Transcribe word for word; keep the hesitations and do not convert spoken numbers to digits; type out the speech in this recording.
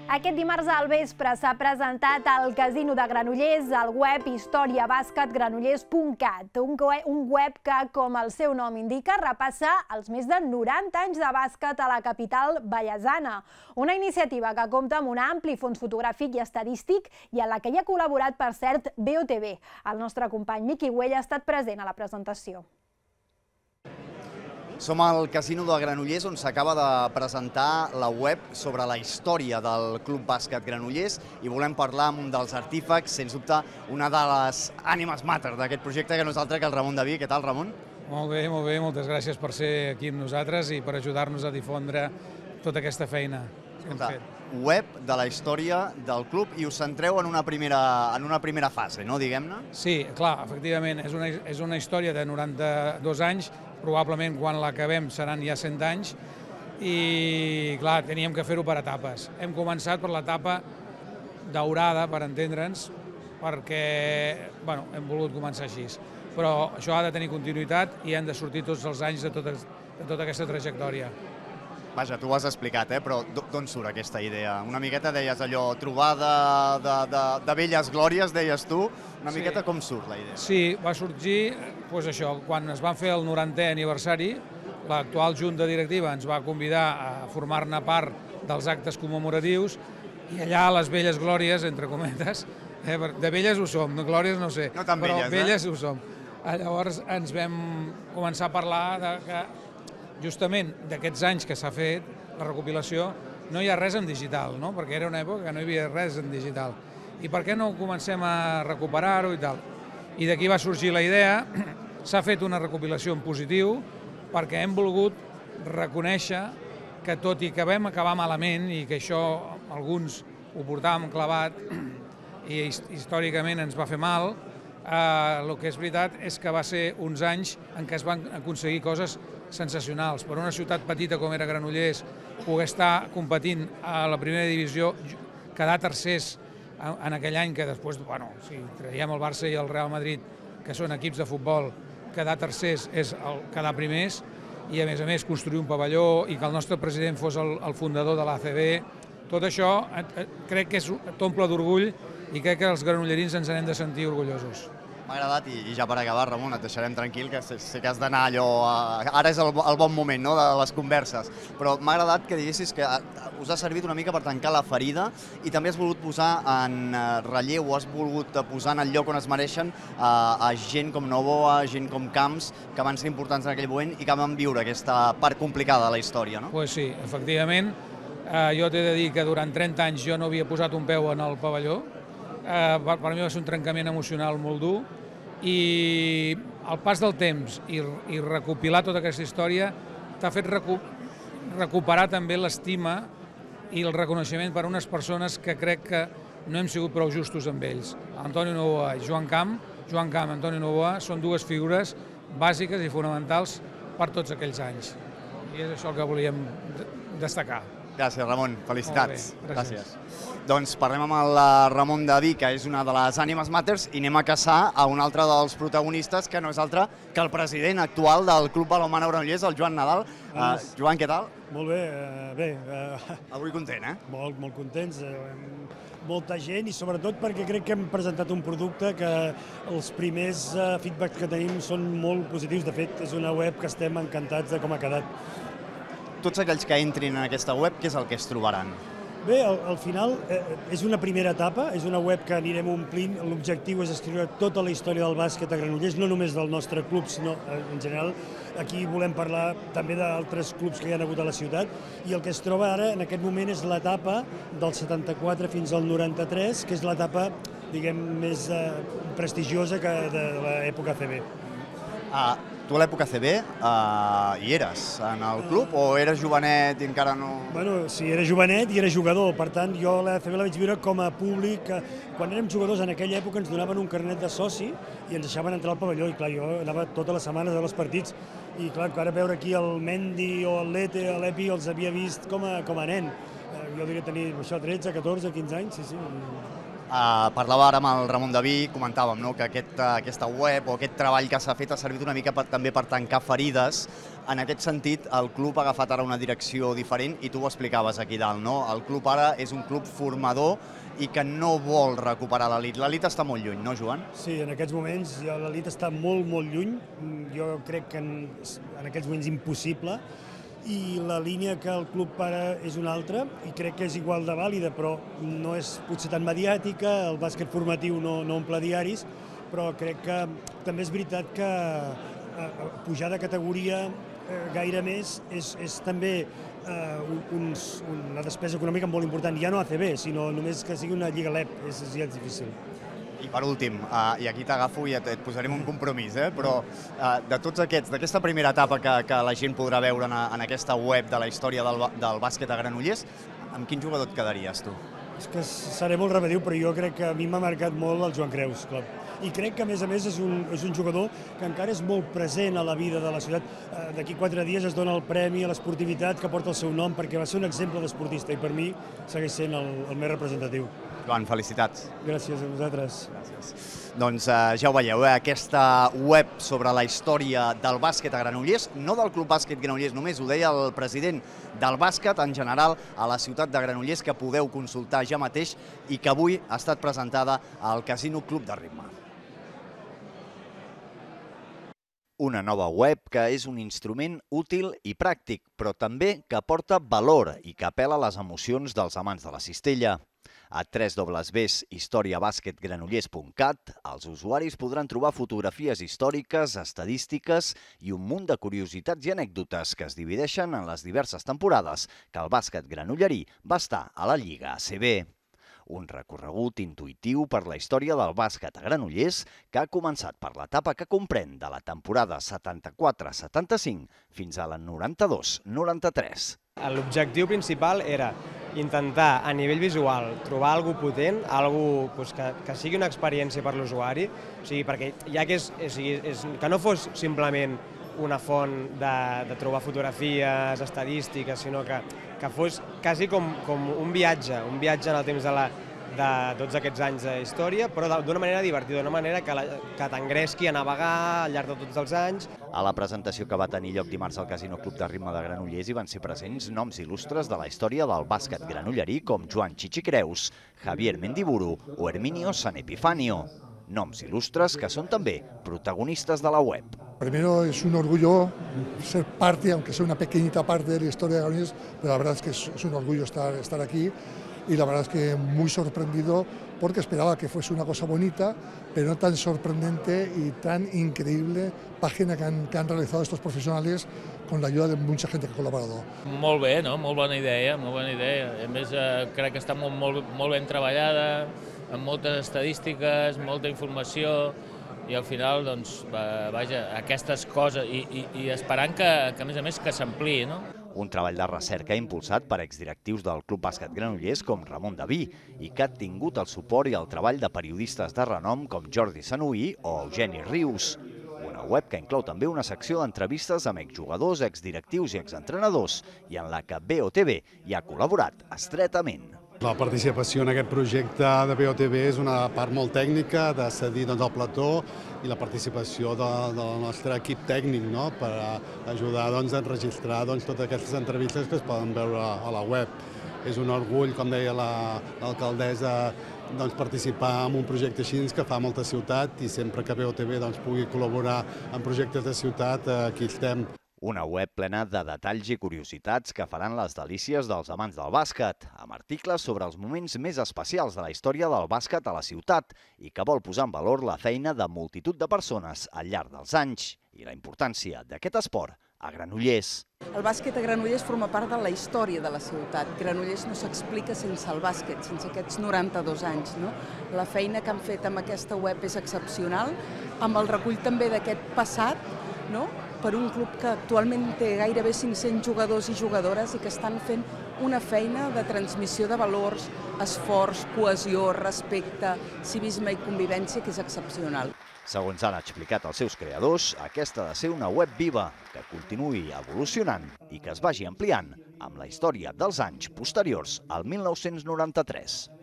Aquest dimarts al vespre s'ha presentat al Casino de Granollers el web història bàsquet granollers punt cat, un web que, com el seu nom indica, repassa els més de noranta anys de bàsquet a la capital vallesana. Una iniciativa que compta amb un ampli fons fotogràfic i estadístic i en la que hi ha col·laborat, per cert, B O T V. El nostre company Miqui Güell ha estat present a la presentació. Som al Casino de Granollers, on s'acaba de presentar la web sobre la història del Club Bàsquet Granollers i volem parlar amb un dels artífecs, sens dubte, una de les ànimes mater d'aquest projecte, que no és altre que el Ramon Daví. Què tal, Ramon? Molt bé, molt bé. Moltes gràcies per ser aquí amb nosaltres i per ajudar-nos a difondre tota aquesta feina que hem fet. Web de la història del club i us centreu en una primera, en una primera fase, no, diguem-ne? Sí, clar, efectivament, és una, és una història de noranta-dos anys, probablement quan l'acabem seran ja cent anys, i clar, teníem que fer-ho per etapes. Hem començat per l'etapa daurada, per entendre'ns, perquè bueno, hem volgut començar així. Però això ha de tenir continuïtat i han de sortir tots els anys de tota, de tota aquesta trajectòria. Vaja, tu ho has explicat, eh? Però d'on surt aquesta idea? Una miqueta deies allò, trobada de, de, de velles glòries, deies tu. Una Sí. miqueta com surt la idea? Sí, va sorgir, doncs això, quan es van fer el norantè aniversari, l'actual junta directiva ens va convidar a formar-ne part dels actes commemoratius i allà les velles glòries, entre cometes, eh, de velles ho som, de glòries no sé, No tan però velles, velles eh? ho som. Llavors ens vam començar a parlar de que justament d'aquests anys que s'ha fet la recopilació no hi ha res en digital, no? Perquè era una època que no hi havia res en digital. I per què no comencem a recuperar-ho i tal? I d'aquí va sorgir la idea, s'ha fet una recopilació en positiu perquè hem volgut reconèixer que tot i que vam acabar malament i que això alguns ho portàvem clavat i històricament ens va fer mal, eh, el que és veritat és que va ser uns anys en què es van aconseguir coses sensacionals. Per una ciutat petita com era Granollers, poder estar competint a la primera divisió, quedar tercers en aquell any, que després, bueno, si traiem el Barça i el Real Madrid, que són equips de futbol, quedar tercers és el, quedar primers, i a més a més construir un pavelló i que el nostre president fos el, el fundador de l'A C B, tot això crec que t'omple d'orgull i crec que els granollerins ens n'hem de sentir orgullosos. M'ha agradat, i ja per acabar, Ramon, et deixarem tranquil, que sé que has d'anar allò... Ara és el bon moment, no?, de les converses, però m'ha agradat que diguessis que us ha servit una mica per tancar la ferida i també has volgut posar en relleu o has volgut posar en el lloc on es mereixen a gent com Novoa, gent com Camps, que van ser importants en aquell moment i que van viure aquesta part complicada de la història, no? Doncs sí, efectivament. Jo t'he de dir que durant trenta anys jo no havia posat un peu en el pavelló. Per mi va ser un trencament emocional molt dur i el pas del temps i recopilar tota aquesta història t'ha fet recuperar també l'estima i el reconeixement per a unes persones que crec que no hem sigut prou justos amb ells. Antoni Novoa i Joan Camp, Joan Camp i Antoni Novoa són dues figures bàsiques i fonamentals per tots aquells anys. I és això el que volíem destacar. Gràcies, Ramon. Felicitats. Molt bé, gràcies. Doncs parlem amb el Ramon Daví, que és una de les ànimes maters, i anem a caçar a un altre dels protagonistes, que no és altre que el president actual del Club Balonmano Granollers, el Joan Nadal. Joan, què tal? Molt bé, bé. Avui content, eh? Molt, molt contents. Molta gent i sobretot perquè crec que hem presentat un producte que els primers feedbacks que tenim són molt positius. De fet, és una web que estem encantats de com ha quedat. Tots aquells que entrin en aquesta web, què és el que es trobaran? Bé, al, al final eh, és una primera etapa, és una web que anirem omplint. L'objectiu és escriure tota la història del bàsquet a Granollers, no només del nostre club, sinó en general. Aquí volem parlar també d'altres clubs que hi ha hagut a la ciutat, i el que es troba ara en aquest moment és l'etapa del setanta-quatre fins al noranta-tres, que és l'etapa, diguem, més eh, prestigiosa que de, de l'època A C B. Ah, tu a l'època A C B uh, hi eres en el club o eres jovenet i encara no... Bueno, sí, era jovenet i era jugador, per tant, jo l'A C B la vaig viure com a públic. Quan érem jugadors en aquella època ens donaven un carnet de soci i ens deixaven entrar al pavelló, i clar, jo anava totes les setmanes a els partits, i clar, ara veure aquí el Mendy o el Lete o l'Epi els havia vist com a, com a nen. Jo devia tenir això, tretze, catorze, quinze anys, sí, sí. Uh, parlava ara amb el Ramon Daví, comentàvem no, que aquest, uh, aquesta web o aquest treball que s'ha fet ha servit una mica per, també per tancar ferides. En aquest sentit, el club ha agafat ara una direcció diferent i tu ho explicaves aquí dalt, no? El club ara és un club formador i que no vol recuperar l'elit. L'elit està molt lluny, no, Joan? Sí, en aquests moments l'elit està molt, molt lluny. Jo crec que en, en aquests moments impossible. I la línia que el club para és una altra i crec que és igual de vàlida, però no és potser tan mediàtica, el bàsquet formatiu no, no omple diaris, però crec que també és veritat que eh, pujar de categoria eh, gaire més és, és també eh, uns, una despesa econòmica molt important, ja no A C B, sinó només que sigui una Lliga L E P, és, ja és difícil. I per últim, uh, i aquí t'agafo i et, et posarem un compromís, eh? però uh, de tots aquests, d'aquesta primera etapa que, que la gent podrà veure en, en aquesta web de la història del, del bàsquet a Granollers, amb quin jugador et quedaries tu? És que seré molt repetitiu, però jo crec que a mi m'ha marcat molt el Joan Creus, clar. I crec que, a més a més, és un, és un jugador que encara és molt present a la vida de la ciutat. D'aquí quatre dies es dona el premi a l'esportivitat que porta el seu nom, perquè va ser un exemple d'esportista i per mi segueix sent el, el més representatiu. Joan, felicitats. Gràcies a vosaltres. Gràcies. Doncs eh, ja ho veieu, eh? Aquesta web sobre la història del bàsquet a Granollers, no del Club Bàsquet Granollers només, ho deia el president del bàsquet en general a la ciutat de Granollers, que podeu consultar ja mateix i que avui ha estat presentada al Casino Club de Ritme. Una nova web que és un instrument útil i pràctic, però també que aporta valor i que apela a les emocions dels amants de la cistella. A w w w punt historia bàsquet granollers punt cat els usuaris podran trobar fotografies històriques, estadístiques i un munt de curiositats i anècdotes que es divideixen en les diverses temporades que el bàsquet granollerí va estar a la Lliga A C B. Un recorregut intuïtiu per la història del bàsquet a Granollers que ha començat per l'etapa que comprèn de la temporada setanta-quatre setanta-cinc fins a la noranta-dos noranta-tres. L'objectiu principal era intentar, a nivell visual, trobar alguna cosa potent, alguna cosa que, que sigui una experiència per l'usuari, o sigui, perquè ja que, és, és, és, que no fos simplement una font de, de trobar fotografies, estadístiques, sinó que, que fos quasi com, com un viatge, un viatge en el temps de, la, de tots aquests anys de història, però d'una manera divertida, d'una manera que, la, que t'engresqui a navegar al llarg de tots els anys. A la presentació que va tenir lloc dimarts al Casino Club de Ritme de Granollers hi van ser presents noms il·lustres de la història del bàsquet granollerí com Joan Chichi Creus, Javier Mendiburu o Herminio San Epifanio. Noms il·lustres que son també protagonistas de la web. Primero es un orgullo ser parte, aunque sea una pequeñita parte de la historia de Granollers, pero la verdad es que es, es un orgullo estar, estar aquí y la verdad es que muy sorprendido porque esperaba que fuese una cosa bonita, pero no tan sorprendente y tan increíble página que han, que han realizado estos profesionales con la ayuda de mucha gente que ha colaborado. Molt bé, no? Molt bona idea, molt bona idea. A més, eh, crec que està molt, molt, molt ben treballada, amb moltes estadístiques, molta informació, i al final, doncs, vaja, aquestes coses, i, i, i esperant que, que, a més a més, que s'ampliï, no? Un treball de recerca impulsat per exdirectius del Club Bàsquet Granollers com Ramon Daví i que ha tingut el suport i el treball de periodistes de renom com Jordi Sanuí o Eugeni Rius. Una web que inclou també una secció d'entrevistes amb exjugadors, exdirectius i exentrenadors i en la que B O T V hi ha col·laborat estretament. La participació en aquest projecte de B O T V és una part molt tècnica, de cedir doncs, el plató i la participació de, del nostre equip tècnic, no? Per ajudar doncs, a enregistrar doncs, totes aquestes entrevistes que es poden veure a la web. És un orgull, com deia l'alcaldessa, doncs, participar en un projecte així que fa molta ciutat i sempre que B O T V doncs, pugui col·laborar en projectes de ciutat, aquí estem. Una web plena de detalls i curiositats que faran les delícies dels amants del bàsquet, amb articles sobre els moments més especials de la història del bàsquet a la ciutat i que vol posar en valor la feina de multitud de persones al llarg dels anys i la importància d'aquest esport a Granollers. El bàsquet a Granollers forma part de la història de la ciutat. Granollers no s'explica sense el bàsquet, sense aquests noranta-dos anys. No? La feina que han fet amb aquesta web és excepcional, amb el recull també d'aquest passat, no? Per un club que actualment té gairebé cinc-cents jugadors i jugadores i que estan fent una feina de transmissió de valors, esforç, cohesió, respecte, civisme i convivència que és excepcional. Segons han explicat els seus creadors, aquesta ha de ser una web viva, que continuï evolucionant i que es vagi ampliant amb la història dels anys posteriors al mil nou-cents noranta-tres.